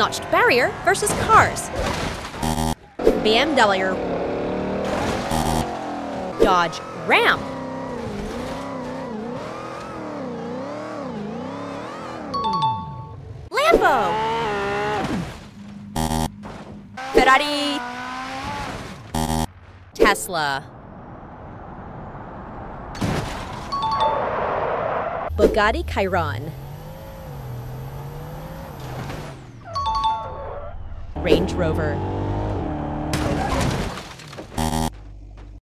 Notched barrier versus cars. BMW. Dodge Ram. Lambo. Ferrari. Tesla. Bugatti Chiron. Range Rover.